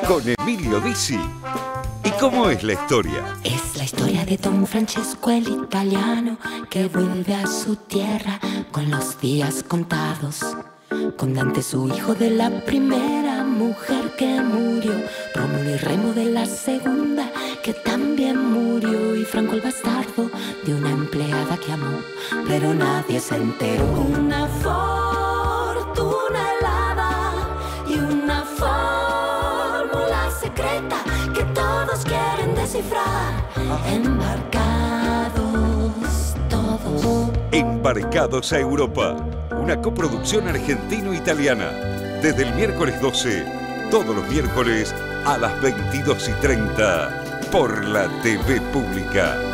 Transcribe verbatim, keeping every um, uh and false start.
con Emilio Dizzi. ¿Y cómo es la historia? Es la historia de Don Francesco el italiano, que vuelve a su tierra con los días contados, con Dante su hijo de la primera mujer que murió, Rómulo y Remo de la segunda que también murió, y Franco el bastardo de una empleada que amó, pero nadie se enteró. Una fortuna helada y una fórmula secreta que todos quieren descifrar. Embarcados todos. Embarcados a Europa, una coproducción argentino-italiana. Desde el miércoles doce, todos los miércoles a las veintidós y treinta, por la T V Pública.